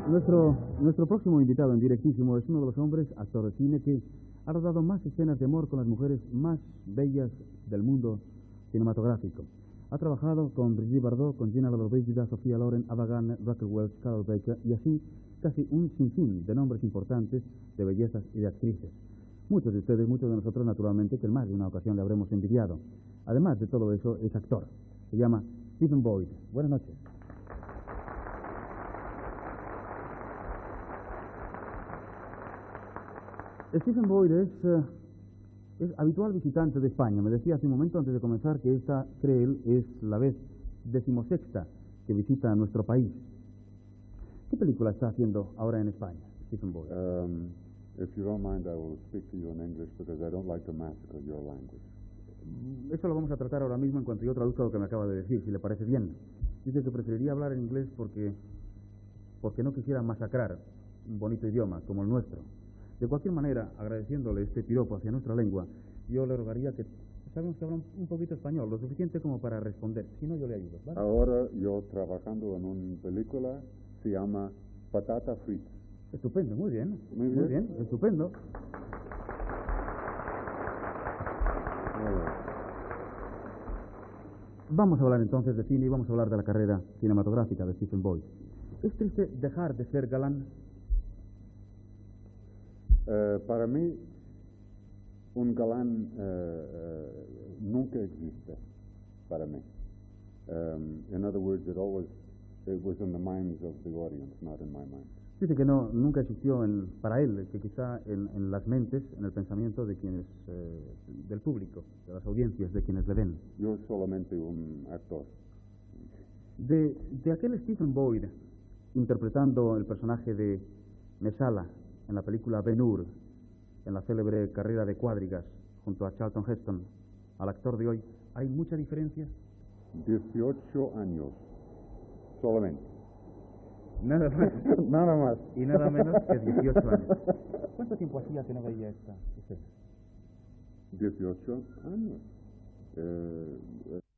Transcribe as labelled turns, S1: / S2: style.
S1: Nuestro próximo invitado en directísimo es uno de los hombres, actor de cine, que ha rodado más escenas de amor con las mujeres más bellas del mundo cinematográfico. Ha trabajado con Brigitte Bardot, con Gina Lollobrigida, Sofía Loren, Ava Gardner, Raquel Welch, Carol Baker y así casi un sinfín de nombres importantes, de bellezas y de actrices. Muchos de ustedes, muchos de nosotros, naturalmente, que en más de una ocasión le habremos envidiado. Además de todo eso, es actor. Se llama Stephen Boyd. Buenas noches. Stephen Boyd es habitual visitante de España. Me decía hace un momento, antes de comenzar, que esta, cree él, es la vez 16ª que visita nuestro país. ¿Qué película está haciendo ahora en España, Stephen Boyd?
S2: If you don't mind, I will speak to you in English because I don't like to massacre your language.
S1: Eso lo vamos a tratar ahora mismo en cuanto yo traduzca lo que me acaba de decir, si le parece bien. Dice que preferiría hablar en inglés porque no quisiera masacrar un bonito idioma como el nuestro. De cualquier manera, agradeciéndole este piropo hacia nuestra lengua, yo le rogaría que sabemos que habla un poquito español, lo suficiente como para responder. Si no, yo le ayudo, ¿vale?
S2: Ahora yo trabajando en una película se llama Patata Frita.
S1: Estupendo, muy bien.
S2: Muy bien.
S1: Estupendo. Vamos a hablar entonces de cine y vamos a hablar de la carrera cinematográfica de Stephen Boyd. ¿Es triste dejar de ser galán?
S2: Para mí, un galán nunca existe para mí. In other words, it was in the minds of the audience, not in my mind.
S1: Dice que nunca existió para él, que quizá en las mentes, en el pensamiento de quienes, del público, de las audiencias, de quienes le ven.
S2: Yo solamente un actor.
S1: De aquel Stephen Boyd, interpretando el personaje de Mesala en la película Ben-Hur, en la célebre carrera de cuadrigas, junto a Charlton Heston, al actor de hoy, ¿hay mucha diferencia?
S2: 18 años, solamente.
S1: Nada más.
S2: Nada más.
S1: Y nada menos que 18 años. ¿Cuánto tiempo hacía que no veía esta escena?
S2: 18 años.